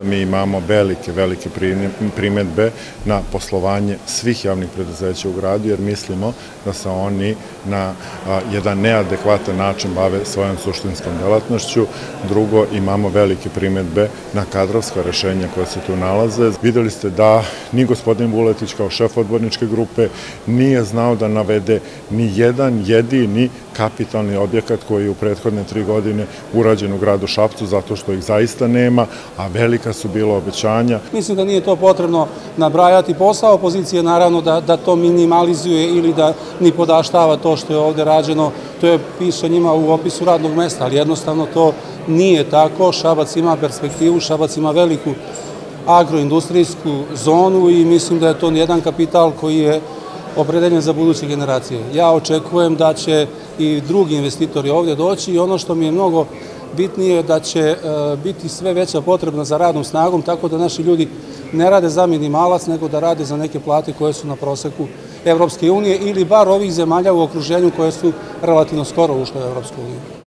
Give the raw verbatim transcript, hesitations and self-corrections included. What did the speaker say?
Mi imamo velike, velike primedbe na poslovanje svih javnih preduzeća u gradu, jer mislimo da se oni na jedan neadekvatan način bave svojom suštinskom delatnošću. Drugo, imamo velike primedbe na kadrovska rešenja koja se tu nalaze. Videli ste da ni gospodin Vuletić kao šef odborničke grupe nije znao da navede ni jedan jedini kapitalni objekat koji je u prethodne tri godine urađen u gradu Šapcu, zato što ih zaista nema, a velika su bila obećanja. Mislim da nije to potrebno nabrajati. Posao opozicije naravno da, da to minimalizuje ili da ni podaštava to što je ovde rađeno. To je piše njima u opisu radnog mesta, ali jednostavno to nije tako. Šabac ima perspektivu, Šabac ima veliku agroindustrijsku zonu i mislim da je to jedan kapital koji je opredeljen za buduće generacije. Ja očekujem da će i drugi investitori ovdje doći i ono što mi je mnogo bitnije je da će biti sve veća potrebna za radnom snagom, tako da naši ljudi ne rade za minimalac, nego da rade za neke plate koje su na proseku Evropske unije ili bar ovih zemalja u okruženju koje su relativno skoro ušle u Evropsku uniju.